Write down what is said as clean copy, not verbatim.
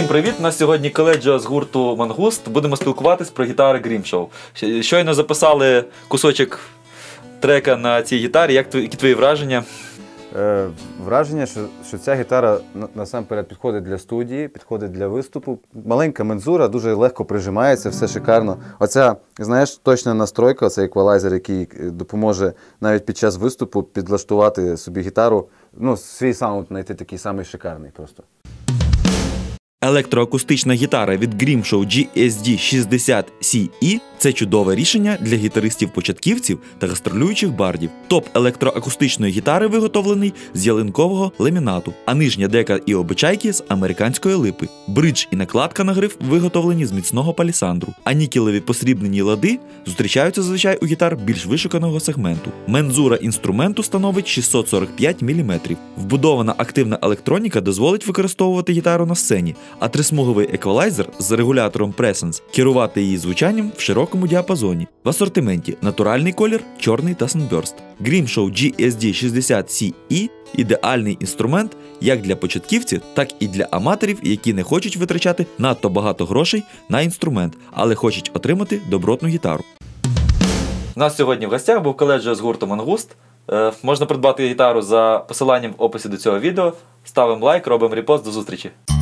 Всім привіт! У нас сьогодні коледжа з гурту Мангуст. Будемо спілкуватись про гітари Grimshaw. Щойно записали кусочок трека на цій гітарі. Які твої враження? Враження, що ця гітара насамперед підходить для студії, підходить для виступу. Маленька мензура, дуже легко прижимається, все шикарно. Оця, знаєш, точна настройка, цей еквалайзер, який допоможе навіть під час виступу підлаштувати собі гітару, ну, свій саунд знайти такий самий шикарний просто. Електроакустична гітара від Grimshaw GSD-60CE – це чудове рішення для гітаристів-початківців та гастролюючих бардів. Топ електроакустичної гітари виготовлений з ялинкового ламінату, а нижня дека і обичайки з американської липи. Бридж і накладка на гриф виготовлені з міцного палісандру, а нікелеві посрібнені лади зустрічаються зазвичай у гітар більш вишуканого сегменту. Мензура інструменту становить 645 мм. Вбудована активна електроніка дозволить використовувати гітару на сцені, а трисмуговий еквалайзер з регулятором Presence керувати її звучанням в широкому діапазоні. В асортименті натуральний колір, чорний та Sunburst. Grimshaw GSD-60CE – ідеальний інструмент як для початківців, так і для аматорів, які не хочуть витрачати надто багато грошей на інструмент, але хочуть отримати добротну гітару. У нас сьогодні в гостях був коледжа з гурту Мангуст. Можна придбати гітару за посиланням в описі до цього відео. Ставимо лайк, робимо репост. До зустрічі!